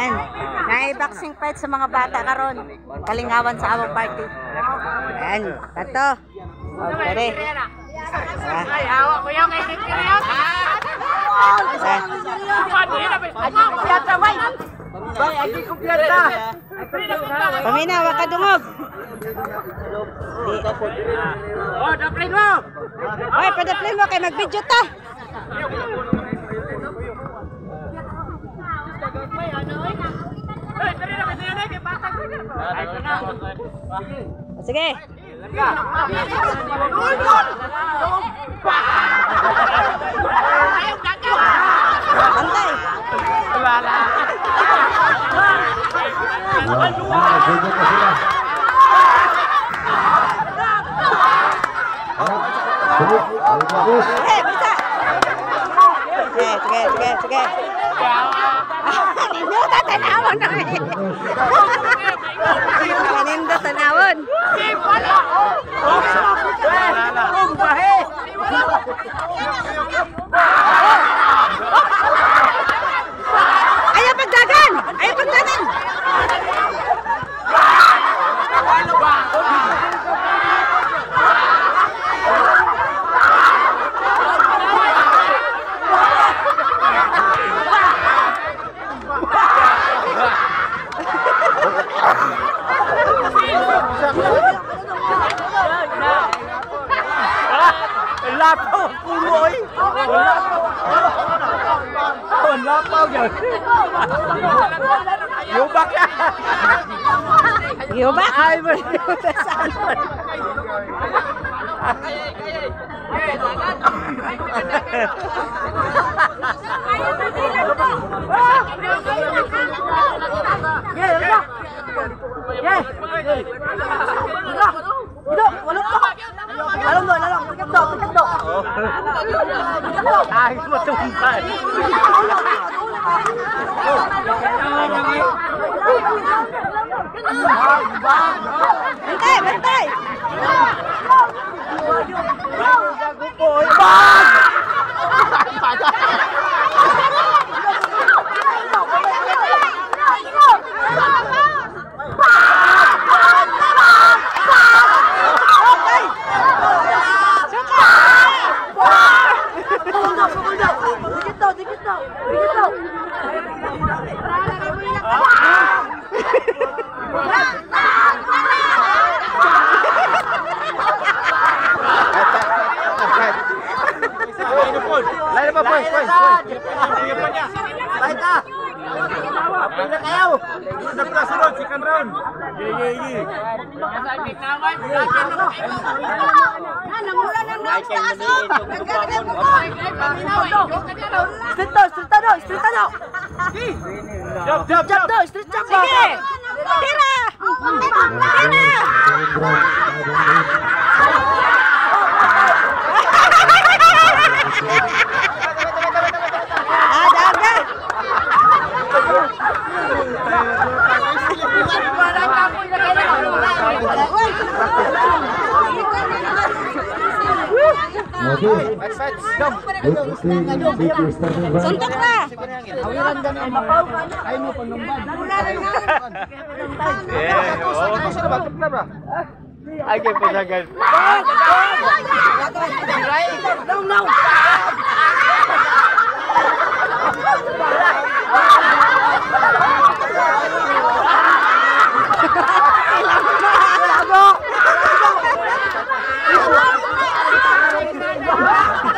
Ayan. Nai-boxing fight sa mga bata karon. Kalingawan sa awang party. Ayan. Tato. Okay. Ay, hawak ko yung edit ko yun. Pamina, wag ka dungog. Oh, daplin mo. Oy, padaplin mo kay mag-video ta. Sige. Antay. Wala. Bisa. Sige. Nindot tanawon na. Nindot tanawon. Ayaw pagdagan. Lapaw, puloy. Lapaw yan. Yubak yan. Yubak? Ay, saan? Ay, matumban. Bantay! Lain apa, boy? Lain ka. Apa na kayo? Sunod, second round. Ye. Stretch. Sige! Tira! Suntok na! Ay, kayo pasagan. No!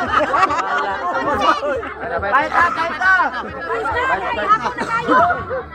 Baik,